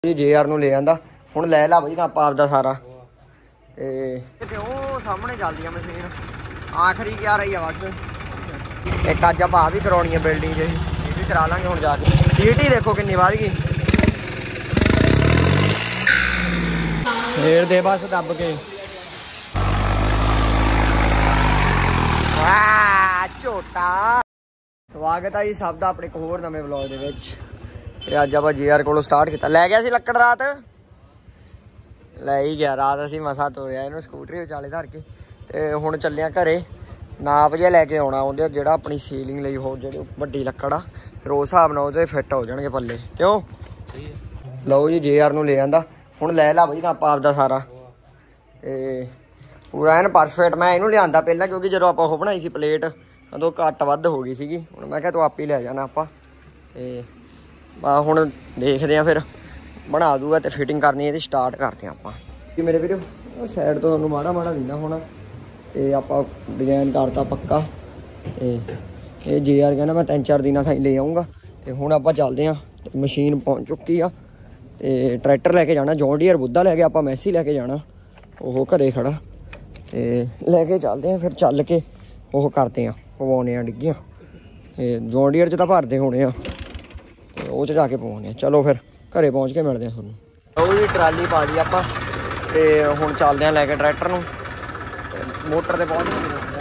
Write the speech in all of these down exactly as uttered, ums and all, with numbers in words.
जी जे are ਨੂੰ ਲੈ ਆਂਦਾ ਹੁਣ ਲੈ ਲਾ ਬਈ ਤਾਂ ਆਪਾਂ ਆਪਦਾ ਸਾਰਾ ਤੇ ਤੇ ਉਹ ਸਾਹਮਣੇ ਚੱਲਦੀ ਆ ਮਸ਼ੀਨ ਆਖਰੀ ਕੀ ਆ ਰਹੀ ਆ ਬਸ ਇੱਕ ਅੱਜ ਆਪਾਂ ਆ ਵੀ ਕਰਾਉਣੀ ਆ ਬਿਲਡਿੰਗ ਜਿਹੀ ਇਹ ਵੀ ਕਰਾ ਲਾਂਗੇ ਹੁਣ ਜਾ ਕੇ ਸੀਟੀ ਦੇਖੋ ਕਿੰਨੀ ਵੱਧ ਗਈ ਫੇਰ ਦੇ ਬਸ ਦੱਬ ਕੇ ਵਾਹ ਝੋਟਾ ਸਵਾਗਤ ਹੈ ਜੀ ਸਭ ਦਾ ਆਪਣੇ ਇੱਕ ਹੋਰ ਨਵੇਂ ਵਲੌਗ ਦੇ ਵਿੱਚ ਤੇ ਅੱਜ ਆਪਾਂ ਜੇ ਆਰ ਕੋਲੋਂ ਸਟਾਰਟ ਕੀਤਾ ਲੈ ਗਿਆ ਸੀ ਲੱਕੜ ਰਾਤ ਲੈ ਹੀ ਗਿਆ ਰਾਤ ਅਸੀਂ ਮਸਾ ਤੋਰਿਆ ਇਹਨੂੰ ਸਕੂਟਰੀ ਵਿਚਾਲੇ ਧਰ ਕੇ ਤੇ ਹੁਣ ਚੱਲਿਆ ਘਰੇ ਨਾਪ ਜਿਹਾ ਲੈ ਕੇ ਆਉਣਾ ਉਹਦੇ ਜਿਹੜਾ ਆਪਣੀ ਸੀਲਿੰਗ ਲਈ ਹੋਰ ਜਿਹੜੀ ਵੱਡੀ ਲੱਕੜ ਆ ਫਿਰ ਉਸ ਹਿਸਾਬ ਨਾਲ ਉਹਦੇ ਫਿੱਟ ਹੋ ਜਾਣਗੇ ਪੱਲੇ ਕਿਉਂ ਲਓ ਜੀ ਜੇ ਆਰ ਨੂੰ ਲੈ ਆਂਦਾ ਹੁਣ ਲੈ ਲਾ ਬਈ ਤਾਂ ਆਪਾਂ ਆਪਦਾ ਸਾਰਾ ਤੇ ਪੂਰਾ ਐਨ ਪਰਫੈਕਟ ਮੈਂ ਇਹਨੂੰ ਲਿਆਂਦਾ ਪਹਿਲਾਂ ਕਿਉਂਕਿ ਜਦੋਂ ਆਪਾਂ ਉਹ ਬਣਾਈ ਸੀ ਪਲੇਟ ਉਦੋਂ ਘੱਟ ਵੱਧ ਹੋ ਗਈ ਸੀਗੀ ਹੁਣ ਮੈਂ ਕਿਹਾ ਤੂੰ ਆਪ ਹੀ ਲੈ ਜਾਣਾ ਆਪਾਂ ਤੇ ਬਾ ਹੁਣ ਦੇਖਦੇ ਆ ਫਿਰ ਬਣਾ ਦੂਗਾ ਤੇ ਫਿਟਿੰਗ ਕਰਨੀ ਇਹਦੀ ਸਟਾਰਟ ਕਰਦੇ ਆ ਆਪਾਂ ਕਿ ਮੇਰੇ ਵੀਡੀਓ ਸਾਈਡ ਤੋਂ ਤੁਹਾਨੂੰ ਮਾੜਾ ਮਾੜਾ ਦਿੰਦਾ ਹੋਣਾ ਤੇ ਆਪਾਂ ਡਿਜ਼ਾਈਨ ਕਰਤਾ ਪੱਕਾ ਤੇ ਇਹ ਜੇ ਆਰ ਕਹਿੰਦਾ ਮੈਂ ਤਿੰਨ ਚਾਰ ਦਿਨਾਂ ਤਾਈਂ ਲੈ ਆਉਂਗਾ ਤੇ ਹੁਣ ਆਪਾਂ ਚੱਲਦੇ ਆ ਮਸ਼ੀਨ ਪਹੁੰਚ ਚੁੱਕੀ ਆ ਤੇ ਟਰੈਕਟਰ ਲੈ ਕੇ ਜਾਣਾ ਜੌਨ ਡੀਅਰ ਬੁੱਧਾ ਲੈ ਕੇ ਆਪਾਂ ਮੈਸੀ ਲੈ ਕੇ ਜਾਣਾ ਉਹ ਘਰੇ ਖੜਾ ਤੇ ਲੈ ਕੇ ਚੱਲਦੇ ਆ ਫਿਰ ਚੱਲ ਕੇ ਉਹ ਕਰਦੇ ਆ ਪਵਾਉਣੇ ਆ ਡਿੱਗੀਆਂ ਤੇ ਜੌਨ ਡੀਅਰ 'ਚ ਤਾਂ ਭਰਦੇ ਹੋਣੇ ਆ ਤੇ ਉਹ 'ਚ ਜਾ ਕੇ ਪਵਾਉਣੇ ਆ ਚਲੋ ਫਿਰ ਘਰੇ ਪਹੁੰਚ ਕੇ ਮਿਲਦੇ ਆ ਤੁਹਾਨੂੰ ਉਹ ਜੀ ਟਰਾਲੀ ਪਾ ਲਈ ਆਪਾਂ ਤੇ ਹੁਣ ਚੱਲਦੇ ਆ ਲੈ ਕੇ ਟਰੈਕਟਰ ਨੂੰ ਮੋਟਰ ਤੇ ਪਹੁੰਚ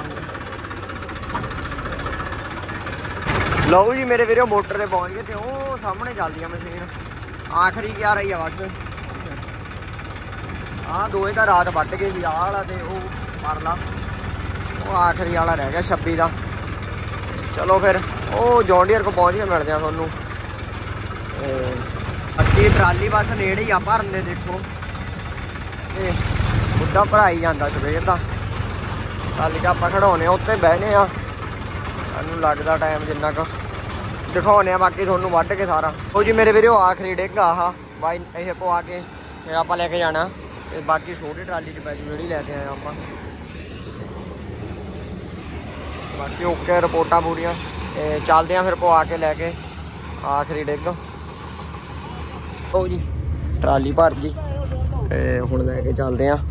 ਲਓ ਜੀ ਮੇਰੇ ਵੀਰੋ ਮੋਟਰ ਤੇ ਪਹੁੰਚ ਗਏ ਤੇ ਉਹ ਸਾਹਮਣੇ ਚੱਲਦੀ ਆ ਮਸ਼ੀਨ ਆਖਰੀ ਕੀ ਆ ਰਹੀ ਆ ਬਸ ਆਹ ਦੋਏ ਤਾਂ ਰਾਤ ਵੱਢ ਗਏ ਸੀ ਆਹ ਵਾਲਾ ਤੇ ਉਹ ਪਰਲਾ ਉਹ ਆਖਰੀ ਵਾਲਾ ਰਹਿ ਗਿਆ ਛੱਬੀ ਦਾ ਚਲੋ ਫਿਰ ਉਹ ਜੌਨ ਡੀਅਰ ਕੋਲ ਪਹੁੰਚ ਕੇ ਮਿਲਦੇ ਆ ਤੁਹਾਨੂੰ ਅੱਛੀ ਟਰਾਲੀ ਬਸ ਨੇੜੇ ਹੀ ਆ ਭਰਨ ਦੇ ਦੇਖੋ ਤੇ ਬੁੱਢਾ ਭਰਾਈ ਜਾਂਦਾ ਸਵੇਰ ਦਾ ਚੱਲ ਕੇ ਆਪਾਂ ਖੜਾਉਣੇ ਆ ਉੱਤੇ ਬਹਿਨੇ ਆ ਸਾਨੂੰ ਲੱਗਦਾ ਟਾਈਮ ਜਿੰਨਾ ਕੁ ਦਿਖਾਉਣੇ ਆ ਬਾਕੀ ਤੁਹਾਨੂੰ ਵੱਢ ਕੇ ਸਾਰਾ ਉਹ ਜੀ ਮੇਰੇ ਵੀਰੋ ਆਖਰੀ ਡਿੱਗ ਆਹ ਬਾਈ ਇਹ ਪਵਾ ਕੇ ਫਿਰ ਆਪਾਂ ਲੈ ਕੇ ਜਾਣਾ ਤੇ ਬਾਕੀ ਛੋਟੀ ਟਰਾਲੀ 'ਚ ਪੈ ਜੂ ਜਿਹੜੀ ਲੈ ਕੇ ਆਏ ਆਪਾਂ ਬਾਕੀ ਓਕੇ ਰਿਪੋਰਟਾਂ ਪੂਰੀਆਂ ਤੇ ਚੱਲਦੇ ਆ ਫਿਰ ਪਵਾ ਕੇ ਲੈ ਕੇ ਆਖਰੀ ਡਿੱਗ ਉਹ ਜੀ ਟਰਾਲੀ ਭਰ ਗਈ ਤੇ ਹੁਣ ਲੈ ਕੇ ਚੱਲਦੇ ਆ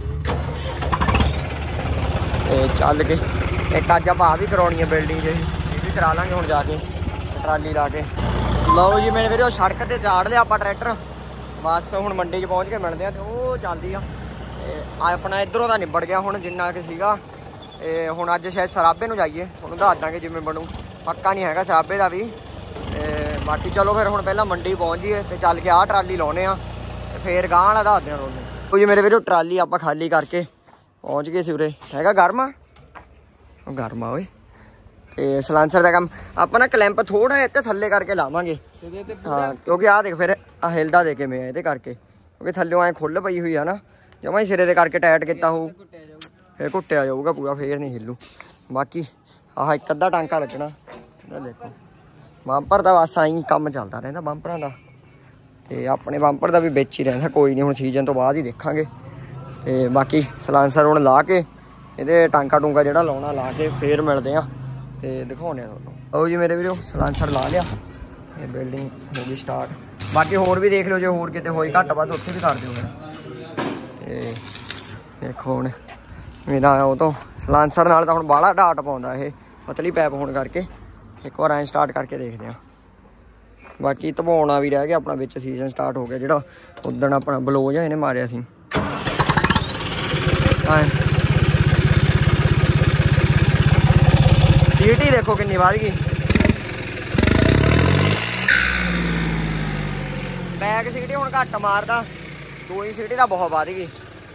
ਤੇ ਚੱਲ ਕੇ ਇੱਕ ਅੱਜ ਆਪਾਂ ਆ ਵੀ ਕਰਾਉਣੀ ਆ ਬਿਲਡਿੰਗ ਜਿਹੀ ਇਹ ਵੀ ਕਰਾ ਲਾਂਗੇ ਹੁਣ ਜਾ ਕੇ ਟਰਾਲੀ ਲਾ ਕੇ ਲਓ ਜੀ ਮੇਰੇ ਵੀਰੋ ਸੜਕ ਤੇ ਚਾੜ ਲਿਆ ਆਪਾਂ ਟਰੈਕਟਰ ਬਸ ਹੁਣ ਮੰਡੀ 'ਚ ਪਹੁੰਚ ਕੇ ਮਿਲਦੇ ਆ ਤੇ ਉਹ ਚੱਲਦੀ ਆ ਤੇ ਆਪਣਾ ਇੱਧਰੋਂ ਦਾ ਨਿਬੜ ਗਿਆ ਹੁਣ ਜਿੰਨਾ ਕਿ ਸੀਗਾ ਤੇ ਹੁਣ ਅੱਜ ਸ਼ਾਇਦ ਸਰਾਬੇ ਨੂੰ ਜਾਈਏ ਤੁਹਾਨੂੰ ਦੱਸ ਦਾਂਗੇ ਜਿਵੇਂ ਬਣੂ ਪੱਕਾ ਨਹੀਂ ਹੈਗਾ ਸਰਾਬੇ ਦਾ ਵੀ ਤੇ ਬਾਕੀ ਚਲੋ ਫਿਰ ਹੁਣ ਪਹਿਲਾਂ ਮੰਡੀ ਪਹੁੰਚ ਜਾਈਏ ਤੇ ਚੱਲ ਕੇ ਆਹ ਟਰਾਲੀ ਲਾਉਣੇ ਆ ਤੇ ਫਿਰ ਗਾਂਹ ਵਾਲਾ ਦੱਸ ਦਿਆਂ ਤੁਹਾਨੂੰ ਕੋਈ ਮੇਰੇ ਵੀਰੋ ਟਰਾਲੀ ਆਪਾਂ ਖਾਲੀ ਕਰਕੇ ਪਹੁੰਚ ਗਏ ਸੀ ਉਰੇ ਹੈਗਾ ਗਰਮ ਆ ਉਹ ਗਰਮ ਆ ਓਏ ਤੇ ਸਲਾਂਸਰ ਦਾ ਕੰਮ ਆਪਾਂ ਨਾ ਕਲੈਂਪ ਥੋੜਾ ਇੱਥੇ ਥੱਲੇ ਕਰਕੇ ਲਾਵਾਂਗੇ ਹਾਂ ਕਿਉਂਕਿ ਆਹ ਦੇਖ ਫਿਰ ਆਹ ਹਿਲਦਾ ਦੇ ਕਿਵੇਂ ਆ ਇਹਦੇ ਕਰਕੇ ਕਿਉਂਕਿ ਥੱਲਿਓਂ ਐਂ ਖੁੱਲ੍ਹ ਪਈ ਹੋਈ ਆ ਨਾ ਜਮਾਂ ਹੀ ਸਿਰੇ ਦੇ ਕਰਕੇ ਟਾਈਟ ਕੀਤਾ ਹੋਊ ਫਿਰ ਘੁੱਟਿਆ ਜਾਊਗਾ ਪੂਰਾ ਫੇਰ ਨਹੀਂ ਹਿੱਲੂ ਬਾਕੀ ਆਹ ਇੱਕ ਅੱਧਾ ਟਾਂਕਾ ਲੱਗਣਾ ਇਹਦਾ ਦੇਖੋ ਬੰਪਰ ਦਾ ਬਸ ਆਈ ਕੰਮ ਚੱਲਦਾ ਰਹਿੰਦਾ ਬੰਪਰਾਂ ਦਾ ਤੇ ਆਪਣੇ ਬੰਪਰ ਦਾ ਵੀ ਵਿੱਚ ਹੀ ਰਹਿੰਦਾ ਕੋਈ ਨਹੀਂ ਹੁਣ ਸੀਜ਼ਨ ਤੋਂ ਬਾਅਦ ਹੀ ਦੇਖਾਂਗੇ ਤੇ ਬਾਕੀ ਸਲਾਂਸਰ ਹੁਣ ਲਾ ਕੇ ਇਹਦੇ ਟਾਂਕਾ ਟੂੰਕਾ ਜਿਹੜਾ ਲਾਉਣਾ ਲਾ ਕੇ ਫੇਰ ਮਿਲਦੇ ਆ ਤੇ ਦਿਖਾਉਂਦੇ ਆ ਤੁਹਾਨੂੰ ਉਹ ਜੀ ਮੇਰੇ ਵੀਰੋ ਸਲਾਂਸਰ ਲਾ ਲਿਆ ਇਹ ਬਿਲਡਿੰਗ ਹੋ ਗਈ ਸਟਾਰਟ ਬਾਕੀ ਹੋਰ ਵੀ ਦੇਖ ਲਿਓ ਜੇ ਹੋਰ ਕਿਤੇ ਹੋਈ ਘੱਟ ਵੱਧ ਉੱਥੇ ਵੀ ਕਰ ਦਿਓ ਫਿਰ ਤੇ ਦੇਖੋ ਹੁਣ ਮੇਰਾ ਉਹ ਤੋਂ ਸਲਾਂਸਰ ਨਾਲ ਤਾਂ ਹੁਣ ਬਾਹਲਾ ਡਾਟ ਪਾਉਂਦਾ ਇਹ ਪਤਲੀ ਪੈਪ ਹੋਣ ਕਰਕੇ ਇੱਕ ਵਾਰ ਐਂ ਸਟਾਰਟ ਕਰਕੇ ਦੇਖਦੇ ਹਾਂ ਬਾਕੀ ਧਵਾਉਣਾ ਵੀ ਰਹਿ ਗਿਆ ਆਪਣਾ ਵਿੱਚ ਸੀਜ਼ਨ ਸਟਾਰਟ ਹੋ ਗਿਆ ਜਿਹੜਾ ਉਦਣ ਆਪਣਾ ਬਲੋ ਜਿਹਾ ਇਹਨੇ ਮਾਰਿਆ ਸੀ ਹਾਂ ਸੀਟੀ ਦੇਖੋ ਕਿੰਨੀ ਵੱਧ ਗਈ ਬੈਕ ਸੀਟੀ ਹੁਣ ਘੱਟ ਮਾਰਦਾ ਦੋ ਹੀ ਸੀਟੀ ਤਾਂ ਬਹੁਤ ਵੱਧ ਗਈ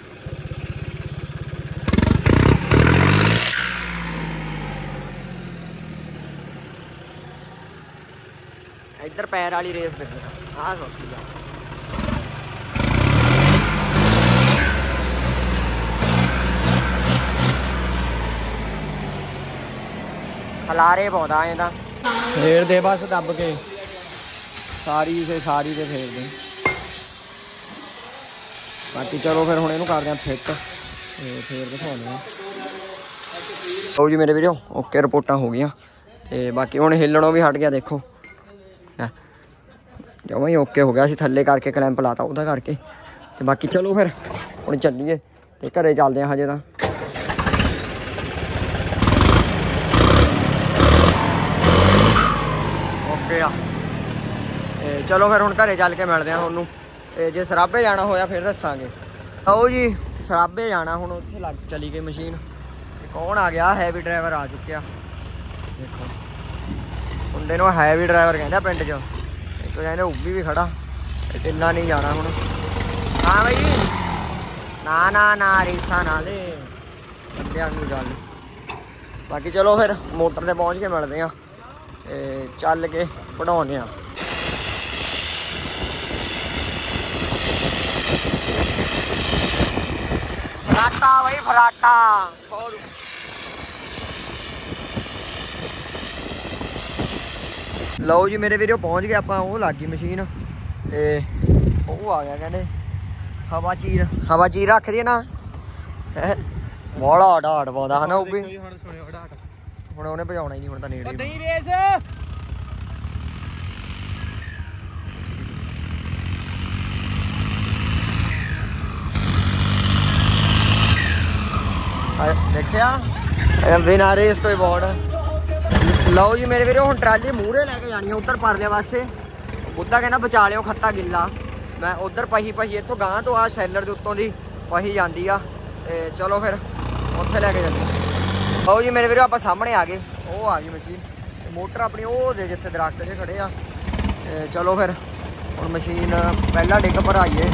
ਇੱਧਰ ਪੈਰ ਵਾਲੀ ਰੇਸ ਦੇਖੀ ਆਹ ਸੌਖੀ ਆ ਖਲਾਰੇ ਪਾਉਂਦਾ ਐਂ ਤਾਂ ਫੇਰ ਦੇ ਬਸ ਦੱਬ ਕੇ ਸਾਰੀ ਤੇ ਸਾਰੀ ਤੇ ਫੇਰ ਦੇ ਬਾਕੀ ਚਲੋ ਫਿਰ ਹੁਣ ਇਹਨੂੰ ਕਰਦੇ ਆ ਫਿੱਟ ਤੇ ਫੇਰ ਦਿਖਾਉਂਦੇ ਆ ਲਓ ਜੀ ਮੇਰੇ ਵੀਡੀਓ ਓਕੇ ਰਿਪੋਰਟਾਂ ਹੋ ਗਈਆਂ ਤੇ ਬਾਕੀ ਹੁਣ ਹਿੱਲਣੋਂ ਵੀ ਹਟ ਗਿਆ ਦੇਖੋ ਜਮਾਂ ਹੀ ਓਕੇ ਹੋ ਗਿਆ ਸੀ। ਥੱਲੇ ਕਰਕੇ ਕਲੈਂਪ ਲਾਤਾ ਉਹਦਾ ਕਰਕੇ। ਤੇ ਬਾਕੀ ਚਲੋ ਫਿਰ ਹੁਣ ਚੱਲੀਏ ਤੇ ਘਰੇ ਚੱਲਦੇ ਆ ਹਜੇ ਤਾਂ। ਓਕੇ ਆ ਤੇ ਚਲੋ ਫਿਰ ਹੁਣ ਘਰੇ ਚੱਲ ਕੇ ਮਿਲਦੇ ਆ ਤੁਹਾਨੂੰ। ਤੇ ਜੇ ਸਰਾਬੇ ਜਾਣਾ ਹੋਇਆ ਫਿਰ ਦੱਸਾਂਗੇ। ਆਓ ਜੀ ਸਰਾਬੇ ਜਾਣਾ ਹੁਣ, ਉੱਥੇ ਲੱਗ ਚਲੀ ਗਈ ਮਸ਼ੀਨ। ਕੌਣ ਆ ਗਿਆ? ਹੈਵੀ ਡਰਾਈਵਰ ਆ ਚੁੱਕਿਆ ਦੇਖੋ। ਮੁੰਡੇ ਨੂੰ ਹੈਵੀ ਡਰਾਈਵਰ ਕਹਿੰਦਾ ਪਿੰਡ 'ਚ। ਇੱਕ ਕਹਿੰਦੇ ਉੱਭੀ ਵੀ ਖੜਾ। ਇੰਨਾ ਨਹੀਂ ਜਾਣਾ ਹੁਣ। ਹਾਂ ਬਈ ਨਾ ਨਾ ਨਾ ਰੇਸਾਂ ਨਾ ਦੇ ਬੰਦਿਆਂ ਨੂੰ ਗੱਲ। ਬਾਕੀ ਚਲੋ ਫਿਰ ਮੋਟਰ ਤੇ ਪਹੁੰਚ ਕੇ ਮਿਲਦੇ ਆ ਤੇ ਚੱਲ ਕੇ ਪੜਾਉਂਦੇ ਆ। ਫਰਾਟਾ ਬਈ ਫਰਾਟਾ। ਲਓ ਜੀ ਮੇਰੇ ਵੀਰੋ ਪਹੁੰਚ ਗਏ ਆਪਾਂ। ਉਹ ਲੱਗ ਗਈ ਮਸ਼ੀਨ ਤੇ ਉਹ ਆ ਗਿਆ ਕਹਿੰਦੇ ਹਵਾ ਚੀਰ। ਹਵਾ ਚੀਰ ਰੱਖਦੀ ਨਾ ਬੋਲਾ ਢਾੜ ਪਾਉਂਦਾ ਹਨਾ। ਉਹ ਵੀ ਹੁਣ ਉਹਨੇ ਭਜਾਉਣਾ ਹੀ ਨਹੀਂ। ਹੁਣ ਤਾਂ ਨੇੜੇ ਰੇਸ ਦੇਖਿਆ ਬਿਨਾਂ ਰੇਸ ਤੋਂ ਹੀ ਬਹੁਤ। ਲਓ ਜੀ ਮੇਰੇ ਵੀਰੋ ਹੁਣ ਟਰਾਲੀ ਮੂਹਰੇ ਲੈ ਕੇ ਜਾਣੀ ਆ ਉੱਧਰ ਪਰਲੇ ਪਾਸੇ। ਬੁੱਧਾ ਕਹਿੰਦਾ ਬਚਾ ਲਿਓ ਖੱਤਾ ਗਿੱਲਾ। ਮੈਂ ਉੱਧਰ ਪਹੀ ਪਹੀ ਇੱਥੋਂ ਗਾਂ ਤੋਂ ਆ ਸੈਲਰ ਦੇ ਉੱਤੋਂ ਦੀ ਪਹੀ ਜਾਂਦੀ ਆ। ਤੇ ਚਲੋ ਫਿਰ ਉੱਥੇ ਲੈ ਕੇ ਜਾਂਦੇ। ਲਓ ਜੀ ਮੇਰੇ ਵੀਰੋ ਆਪਾਂ ਸਾਹਮਣੇ ਆ ਗਏ। ਉਹ ਆ ਗਈ ਮਸ਼ੀਨ। ਮੋਟਰ ਆਪਣੀ ਉਹ ਦੇ ਜਿੱਥੇ ਦਰਖਤ 'ਚ ਖੜੇ ਆ। ਤੇ ਚਲੋ ਫਿਰ ਹੁਣ ਮਸ਼ੀਨ ਪਹਿਲਾਂ ਡਿੱਗ ਭਰਾਈਏ।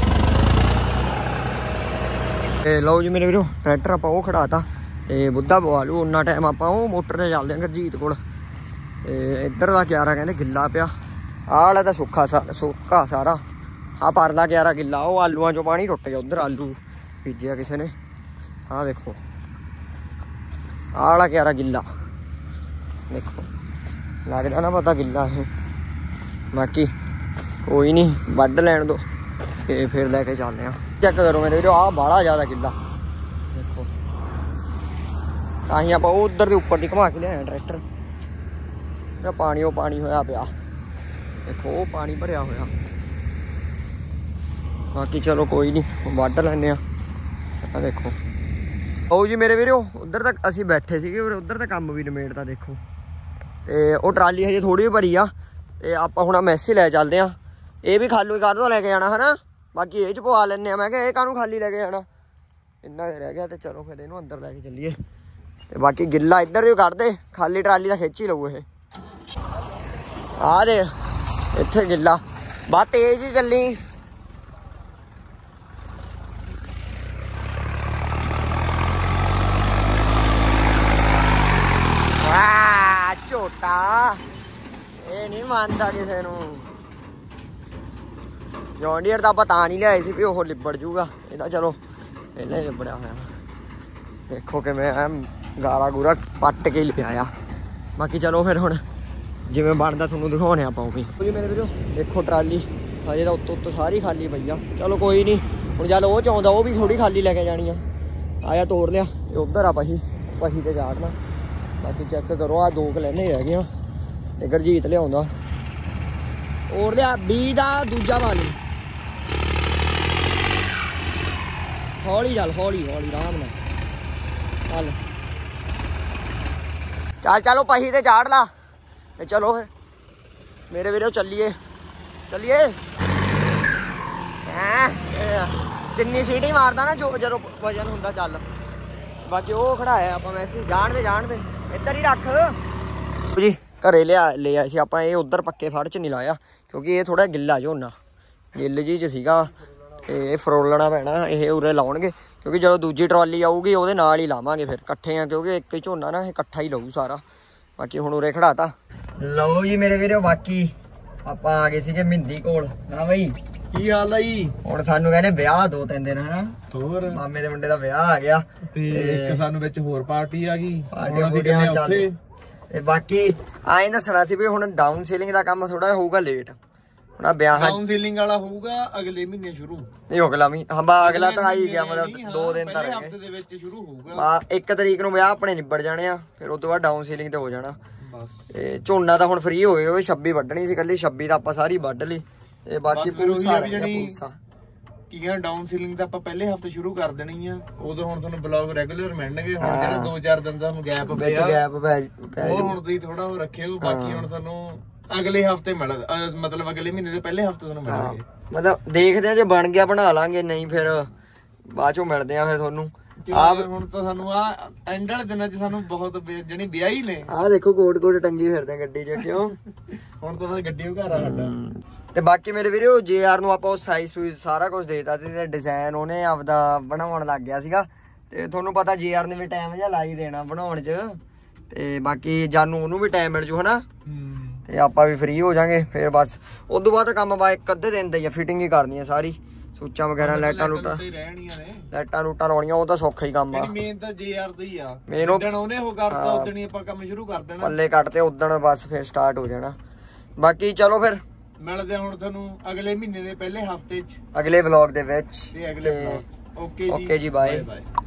ਤੇ ਲਓ ਜੀ ਮੇਰੇ ਵੀਰੋ ਟਰੈਕਟਰ ਆਪਾਂ ਉਹ ਖੜਾਤਾ ਤੇ ਬੁੱਧਾ ਪਵਾ ਲੂ। ਉਨਾ ਟਾਈਮ ਆਪਾਂ ਉਹ ਮੋਟਰ ਤੇ ਚੱਲਦੇ ਹਾਂ ਗੁਰਜੀਤ ਕੋਲ। ਤੇ ਇੱਧਰ ਦਾ ਕਿਆਰਾ ਕਹਿੰਦੇ ਗਿੱਲਾ ਪਿਆ। ਆਹ ਵਾਲਾ ਤਾਂ ਸੁੱਕਾ ਸਾ ਸੁੱਕਾ ਸਾਰਾ। ਆਹ ਪਰਲਾ ਕਿਆਰਾ ਗਿੱਲਾ। ਉਹ ਆਲੂਆਂ 'ਚੋਂ ਪਾਣੀ ਟੁੱਟ ਗਿਆ। ਉੱਧਰ ਆਲੂ ਬੀਜਿਆ ਕਿਸੇ ਨੇ। ਆਹ ਦੇਖੋ ਆਹ ਵਾਲਾ ਕਿਆਰਾ ਗਿੱਲਾ ਦੇਖੋ। ਲੱਗਦਾ ਨਾ ਪਤਾ ਗਿੱਲਾ ਇਹ। ਬਾਕੀ ਕੋਈ ਨਹੀਂ ਵੱਢ ਲੈਣ ਦੋ ਤੇ ਫਿਰ ਲੈ ਕੇ ਚੱਲਦੇ ਹਾਂ। ਚੈੱਕ ਕਰੋ ਮੇਰੇ ਵੀਰੋ ਆਹ ਬਾਹਲਾ ਜ਼ਿਆਦਾ ਗਿੱਲਾ ਦੇਖੋ। ਤਾਂ ਹੀ ਆਪਾਂ ਉਹ ਉੱਧਰ ਦੇ ਉੱਪਰ ਦੀ ਘੁਮਾ ਕੇ ਲਿਆਏ ਟਰੈਕਟਰ। ਤਾਂ ਪਾਣੀ ਉਹ ਪਾਣੀ ਹੋਇਆ ਪਿਆ ਦੇਖੋ। ਉਹ ਪਾਣੀ ਭਰਿਆ ਹੋਇਆ। ਬਾਕੀ ਚਲੋ ਕੋਈ ਨਹੀਂ ਵੱਢ ਲੈਂਦੇ ਆ। ਆਹ ਦੇਖੋ। ਉਹ ਜੀ ਮੇਰੇ ਵੀਰੋ ਉੱਧਰ ਤੱਕ ਅਸੀਂ ਬੈਠੇ ਸੀਗੇ। ਉੱਧਰ ਤਾਂ ਕੰਮ ਵੀ ਨਿਬੇੜਤਾ ਦੇਖੋ। ਤੇ ਉਹ ਟਰਾਲੀ ਹਜੇ ਥੋੜੀ ਜਿਹੀ ਭਰੀ ਆ। ਤੇ ਆਪਾਂ ਹੁਣ ਮੈਸੀ ਲੈ ਚੱਲਦੇ ਆ। ਇਹ ਵੀ ਖਾਲੀ ਕਰ ਦੋ ਲੈ ਕੇ ਜਾਣਾ ਹਨਾ। ਬਾਕੀ ਇਹ 'ਚ ਪਵਾ ਲੈਂਦੇ ਆ। ਮੈਂ ਕਿਹਾ ਇਹ ਕਾਹਨੂੰ ਖਾਲੀ ਲੈ ਕੇ ਜਾਣਾ। ਇੰਨਾ ਰਹਿ ਗਿਆ। ਤੇ ਚਲੋ ਫਿਰ ਇਹਨੂੰ ਅੰਦਰ ਲੈ ਕੇ ਚੱਲੀਏ। ਤੇ ਬਾਕੀ ਗਿੱਲਾ ਇੱਧਰ ਦੀ ਕੱਢਦੇ। ਖਾਲੀ ਟਰਾਲੀ ਦਾ ਖਿੱਚ ਹੀ ਲਊ ਇਹ। ਆ ਦੇ ਇੱਥੇ ਗਿੱਲਾ ਬਾ ਤੇਜ਼ ਹੀ ਚੱਲੀ। ਵਾਹ ਝੋਟਾ ਇਹ ਨਹੀਂ ਮੰਨਦਾ ਕਿਸੇ ਨੂੰ। ਜੌਨ ਡੀਅਰ ਦਾ ਆਪਾਂ ਤਾਂ ਨਹੀਂ ਲਿਆਏ ਸੀ ਵੀ ਉਹ ਲਿਬੜ ਜੂਗਾ। ਇਹਦਾ ਚਲੋ ਪਹਿਲਾਂ ਹੀ ਲਿਬੜਿਆ ਹੋਇਆ। ਦੇਖੋ ਕਿਵੇਂ ਗਾਰਾ ਗੂਰਾ ਪੱਟ ਕੇ ਲਿਆਇਆ। ਬਾਕੀ ਚਲੋ ਫਿਰ ਹੁਣ ਜਿਵੇਂ ਬਣਦਾ ਤੁਹਾਨੂੰ ਦਿਖਾਉਣੇ ਆਪਾਂ ਉਹ ਵੀ। ਜੀ ਮੇਰੇ ਵੀਰੋ ਦੇਖੋ ਟਰਾਲੀ ਹਜੇ ਤਾਂ ਉੱਤੋਂ ਉੱਤੋਂ ਸਾਰੀ ਖਾਲੀ ਪਈ ਆ। ਚਲੋ ਕੋਈ ਨਹੀਂ ਹੁਣ ਜਦ ਉਹ ਚਾਹੁੰਦਾ ਉਹ ਵੀ ਥੋੜੀ ਖਾਲੀ ਲੈ ਕੇ ਜਾਣੀ ਆ। ਆਇਆ ਤੋੜ ਲਿਆ। ਤੇ ਉੱਧਰ ਆ ਪਹੀ ਪਹੀ ਤੇ ਚਾੜਨਾ। ਬਾਕੀ ਚੈੱਕ ਕਰੋ ਆਹ ਦੋ ਕੁ ਲੈਣੇ ਰਹਿ ਗਈਆਂ। ਤੇ ਗੁਰਜੀਤ ਲਿਆਉਂਦਾ ਹੋਰ ਲਿਆ ਵੀਹ ਦਾ ਦੂਜਾ ਵਾਲੀ। ਹੌਲੀ ਚੱਲ ਹੌਲੀ ਹੌਲੀ ਆਰਾਮ ਨਾਲ ਚੱਲ ਚੱਲ ਚਲੋ ਪਹੀ ਤੇ ਚਾੜ ਲਾ। ਤੇ ਚਲੋ ਫਿਰ ਮੇਰੇ ਵੀਰੋ ਚੱਲੀਏ ਚੱਲੀਏ। ਹੈਂ ਕਿੰਨੀ ਸੀਟੀ ਮਾਰਦਾ ਨਾ ਜੋ ਜਦੋਂ ਵਜਨ ਹੁੰਦਾ। ਚੱਲ ਬਾਕੀ ਉਹ ਖੜਾਇਆ ਆਪਾਂ ਵੈਸੇ ਜਾਣ ਦੇ ਜਾਣ ਦੇ ਇੱਧਰ ਹੀ ਰੱਖ ਜੀ। ਘਰੇ ਲਿਆ ਲੈ ਆਏ ਸੀ ਆਪਾਂ। ਇਹ ਉੱਧਰ ਪੱਕੇ ਫੜ 'ਚ ਨਹੀਂ ਲਾਇਆ ਕਿਉਂਕਿ ਇਹ ਥੋੜਾ ਗਿੱਲਾ ਝੋਨਾ ਗਿੱਲ ਜੀ 'ਚ ਸੀਗਾ। ਤੇ ਇਹ ਫਰੋਲਣਾ ਪੈਣਾ। ਇਹ ਉਰੇ ਲਾਉਣਗੇ ਕਿਉਂਕਿ ਜਦੋਂ ਦੂਜੀ ਟਰਾਲੀ ਆਊਗੀ ਉਹਦੇ ਨਾਲ ਹੀ ਲਾਵਾਂਗੇ ਫਿਰ ਇਕੱਠੇ ਆ। ਕਿਉਂਕਿ ਇੱਕ ਹੀ ਝੋਨਾ ਨਾ ਇਹ ਇਕੱਠਾ ਹੀ ਲਊ ਸਾਰਾ। ਬਾਕੀ ਹੁਣ ਉਰੇ ਖੜਾਤਾ। ਲਓ ਜੀ ਮੇਰੇ ਵੀਰੋ ਬਾਕੀ ਆਪਾਂ ਆ ਗਏ ਸੀਗੇ ਮਹਿੰਦੀ ਕੋਲ। ਹਾਂ ਬਈ ਕੀ ਹਾਲ ਆ ਜੀ? ਹੁਣ ਸਾਨੂੰ ਕਹਿੰਦੇ ਵਿਆਹ ਦੋ ਤਿੰਨ ਦਿਨ ਹਨਾ। ਹੋਰ ਮਾਮੇ ਦੇ ਮੁੰਡੇ ਦਾ ਵਿਆਹ ਆ ਗਿਆ। ਤੇ ਇੱਕ ਸਾਨੂੰ ਵਿੱਚ ਹੋਰ ਪਾਰਟੀ ਆ ਗਈ। ਪਾਰਟੀ ਤੇ ਬਾਕੀ ਆਏ ਦੱਸਣਾ ਸੀ ਵੀ ਹੁਣ ਡਾਊਨ ਸੀਲਿੰਗ ਦਾ ਕੰਮ ਥੋੜਾ ਹੋਊਗਾ ਲੇਟ। ਹੁਣ ਵਿਆਹ ਡਾਊਨ ਸੀਲਿੰਗ ਵਾਲਾ ਹੋਊਗਾ ਅਗਲੇ ਮਹੀਨੇ ਸ਼ੁਰੂ। ਨਹੀਂ ਅਗਲਾ ਮਹੀਨੇ ਹਾਂ ਅਗਲਾ ਤਾਂ ਆ ਹੀ ਗਿਆ। ਮਤਲਬ ਦੋ ਦਿਨ ਤਾਂ ਰਹਿ ਗਏ। ਹਫ਼ਤੇ ਦੇ ਵਿੱਚ ਸ਼ੁਰੂ ਹੋਊਗਾ। ਇੱਕ ਤਰੀਕ ਨੂੰ ਵਿਆਹ ਆਪਣੇ ਨਿਬੜ ਜਾਣੇ ਆ। ਫਿਰ ਉਸ ਤੋਂ ਬਾਅਦ ਡਾਊਨ ਸੀਲਿੰਗ ਤੇ ਹੋ ਜਾਣਾ। ਬਸ ਤੇ ਝੋਨਾ ਤਾਂ ਹੁਣ ਫ੍ਰੀ ਹੋ ਗਏ। ਛੱਬੀ ਵੱਢਣੀ ਸੀ ਕੱਲੀ। ਛੱਬੀ ਤਾਂ ਆਪਾਂ ਸਾਰੀ ਵੱਢ ਲਈ। ਤੇ ਬਾਕੀ ਬਸ ਫਿਰ ਉਹੀ ਪੂਸਾ ਆ ਵੀ ਰਹਿ ਗਿਆ ਜਿਹੜੀ- ਪੂਸਾ ਕੀ ਕਹਿੰਦਾ ਡਾਊਨ ਸੀਲਿੰਗ ਤਾਂ ਆਪਾਂ ਪਹਿਲੇ ਹਫਤੇ ਸ਼ੁਰੂ ਕਰ ਦੇਣੀ ਆ। ਉਦੋਂ ਹੁਣ ਤੁਹਾਨੂੰ ਬਲੌਗ ਰੈਗੂਲਰ ਮਿਲਣਗੇ। ਹੁਣ ਜਿਹੜਾ ਦੋ ਚਾਰ ਦਿਨ ਦਾ ਗੈਪ ਵਿੱਚ ਪਿਆ ਗੈਪ ਪੈ ਪੈ ਉਹ ਜਾਊ। ਹੁਣ ਤੁਸੀਂ ਥੋੜਾ ਉਹ ਰੱਖਿਓ। ਬਾਕੀ ਹੁਣ ਤੁਹਾਨੂੰ ਅਗਲੇ ਹਫਤੇ ਮਿਲ ਅਹ ਮਤਲਬ ਅਗਲੇ ਮਹੀਨੇ ਦੇ ਪਹਿਲੇ ਹਫਤੇ ਤੁਹਾਨੂੰ ਹਾਂ ਮਿਲਣਗੇ। ਮਤਲਬ ਦੇਖਦੇ ਆ ਜੇ ਬਣ ਗਿਆ ਬਣਾ ਲਾਂਗੇ, ਨਹੀਂ ਫਿਰ ਬਾਅਦ ਚੋਂ ਮਿਲਦੇ ਆ ਫਿਰ ਤੁਹਾਨੂੰ। ਆਪ ਹੁਣ ਤਾਂ ਸਾਨੂੰ ਆ ਐਂਡ ਵਾਲੇ ਦਿਨਾਂ 'ਚ ਸਾਨੂੰ ਬਹੁਤ ਬੇ- ਜਿਹੜੀ ਵਿਆਹੀ ਨੇ। ਆਹ ਦੇਖੋ ਕੋਟ ਕੋਟ ਟੰਗੀ ਫਿਰਦੇ ਆ ਗੱਡੀ 'ਚ ਕਿਉਂ। ਹੁਣ ਤਾਂ ਬਸ ਗੱਡੀ ਉਹ ਘਰ ਆ ਸਾਡਾ। ਤੇ ਬਾਕੀ ਮੇਰੇ ਵੀਰੋ ਜੇ ਆਰ ਨੂੰ ਆਪਾਂ ਉਹ ਸਾਈਜ਼ ਸੂਈਜ਼ ਸਾਰਾ ਕੁਝ ਦੇਤਾ ਸੀ ਤੇ ਡਿਜ਼ਾਈਨ ਉਹਨੇ ਆਪਦਾ ਬਣਾਉਣ ਲੱਗ ਗਿਆ ਸੀਗਾ। ਤੇ ਤੁਹਾਨੂੰ ਪਤਾ ਜੇ ਆਰ ਨੇ ਵੀ ਟਾਈਮ ਜਿਹਾ ਲਾ ਹੀ ਦੇਣਾ ਬਣਾਉਣ 'ਚ। ਤੇ ਬਾਕੀ ਜਾਨੂੰ ਉਹਨੂੰ ਵੀ ਟਾਈਮ ਮਿਲ ਜੂ ਹਨਾ, ਤੇ ਆਪਾਂ ਵੀ ਫ੍ਰੀ ਹੋ ਜਾਾਂਗੇ ਫਿਰ। ਬਸ ਉਦੋਂ ਬਾਅਦ ਕੰਮ ਬਾ ਇੱਕ ਅੱਧੇ ਦਿਨ ਦਾ ਹੀ ਆ, ਫਿਟਿੰਗ ਹੀ ਕਰਨੀ ਆ ਸਾਰੀ, ਸੂਚਾਂ ਵਗੈਰਾ ਲਾਈਟਾਂ ਲੂਟਾਂ ਰਹਿਣੀਆਂ ਨੇ। ਲਾਈਟਾਂ ਲੂਟਾਂ ਲਾਉਣੀਆਂ, ਉਹ ਤਾਂ ਸੌਖਾ ਹੀ ਕੰਮ ਆ। ਮੇਨ ਤਾਂ ਜੇ ਆਰ ਦਾ ਹੀ ਆ। ਮੇਨ ਉਹ ਜਿੱਦਣ ਉਹਨੇ ਉਹ ਕਰਤਾ ਉਦਣ ਹੀ ਆਪਾਂ ਕੰਮ ਸ਼ੁਰੂ ਕਰ ਦੇਣਾ। ਪੱਲੇ ਕੱਟ ਤੇ ਉਦਣ ਬਸ ਫਿਰ ਸਟਾਰਟ ਹੋ ਜਾਣਾ। ਬਾਕੀ ਚਲੋ ਫਿਰ ਮਿਲਦੇ ਹੁਣ ਤੁਹਾਨੂੰ ਅਗਲੇ ਮਹੀਨੇ ਦੇ ਪਹਿਲੇ ਹਫਤੇ 'ਚ ਅਗਲੇ ਵਲੌਗ ਦੇ ਵਿੱਚ। ਤੇ ਅਗਲੇ ਵਲੌਗ। ਓਕੇ ਜੀ, ਓਕੇ ਜੀ, ਬਾਏ। ਬਾਏ।